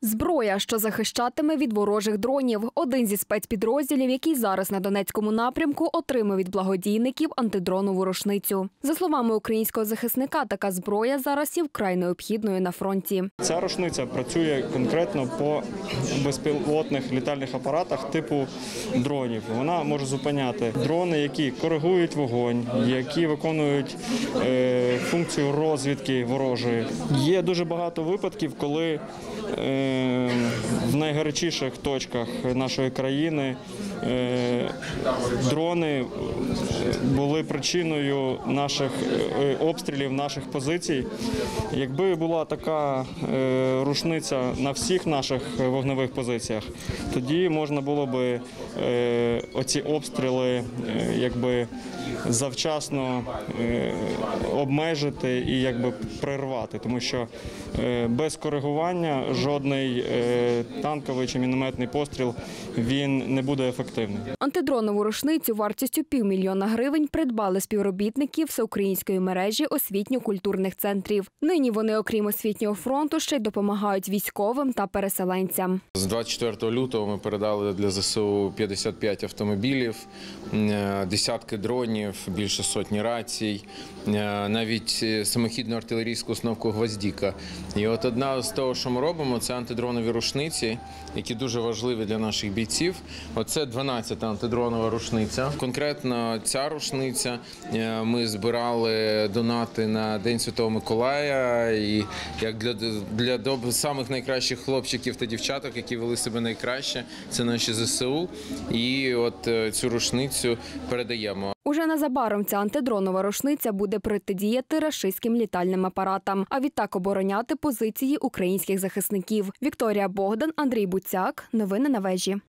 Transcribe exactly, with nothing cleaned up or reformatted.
Зброя, що захищатиме від ворожих дронів. Один зі спецпідрозділів, який зараз на Донецькому напрямку, отримав від благодійників антидронову рушницю. За словами українського захисника, така зброя зараз є вкрай необхідною на фронті. Ця рушниця працює конкретно по безпілотних літальних апаратах типу дронів. Вона може зупиняти дрони, які коригують вогонь, які виконують е, функцію розвідки ворожої. Є дуже багато випадків, коли е, в найгарячіших точках нашої країни дрони були причиною наших обстрілів, наших позицій. Якби була така рушниця на всіх наших вогневих позиціях, тоді можна було би оці обстріли якби завчасно обмежити і якби прервати, тому що без коригування жодний танковий чи мінометний постріл він не буде ефективним. Антидронову рушницю вартістю півмільйона гривень придбали співробітники всеукраїнської мережі освітньо-культурних центрів. Нині вони, окрім освітнього фронту, ще й допомагають військовим та переселенцям. З двадцять четвертого лютого ми передали для ЗСУ п'ятдесят п'ять автомобілів, десятки дронів, більше сотні рацій, навіть самохідну артилерійську установку «Гвоздіка». І от одна з того, що ми робимо, це антидронові рушниці, які дуже важливі для наших бійців. Оце дванадцята антидронова рушниця. Конкретно ця рушниця, ми збирали донати на День Святого Миколая, і як для, для доб... самих найкращих хлопчиків та дівчаток, які вели себе найкраще, це наші ЗСУ. І от цю рушницю передаємо. Уже незабаром ця антидронова рушниця буде протидіяти рашистським літальним апаратам, а відтак обороняти позиції українських захисників. Вікторія Богдан, Андрій Буцяк. Новини на вежі.